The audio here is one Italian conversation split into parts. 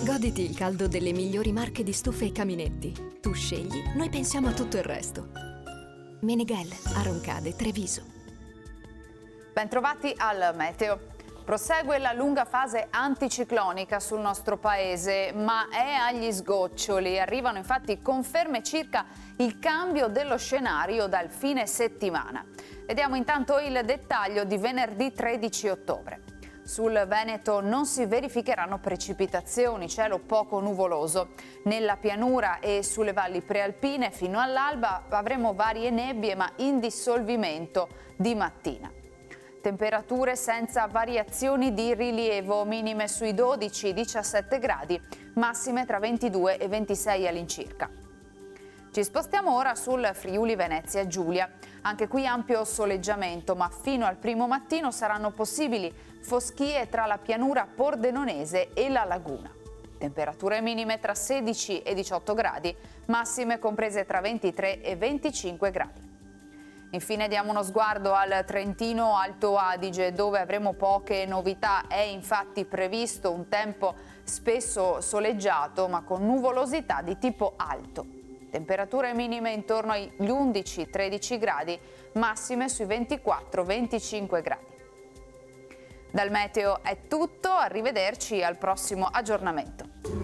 Goditi il caldo delle migliori marche di stufe e caminetti. Tu scegli, noi pensiamo a tutto il resto. Meneghel, a Roncade, Treviso. Bentrovati al Meteo. Prosegue la lunga fase anticiclonica sul nostro paese, ma è agli sgoccioli. Arrivano infatti conferme circa il cambio dello scenario dal fine settimana. Vediamo intanto il dettaglio di venerdì 13 ottobre. Sul Veneto non si verificheranno precipitazioni, cielo poco nuvoloso. Nella pianura e sulle valli prealpine fino all'alba avremo varie nebbie ma in dissolvimento di mattina. Temperature senza variazioni di rilievo, minime sui 12-17 gradi, massime tra 22 e 26 all'incirca. Ci spostiamo ora sul Friuli Venezia Giulia. Anche qui ampio soleggiamento, ma fino al primo mattino saranno possibili foschie tra la pianura pordenonese e la laguna. Temperature minime tra 16 e 18 gradi, massime comprese tra 23 e 25 gradi. Infine diamo uno sguardo al Trentino Alto Adige, dove avremo poche novità. È infatti previsto un tempo spesso soleggiato, ma con nuvolosità di tipo alto. Temperature minime intorno agli 11-13 gradi, massime sui 24-25 gradi. Dal meteo è tutto, arrivederci al prossimo aggiornamento.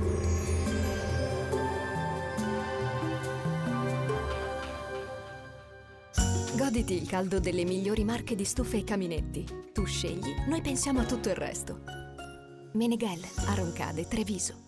Goditi il caldo delle migliori marche di stufe e caminetti. Tu scegli, noi pensiamo a tutto il resto. Meneghel, a Roncade, Treviso.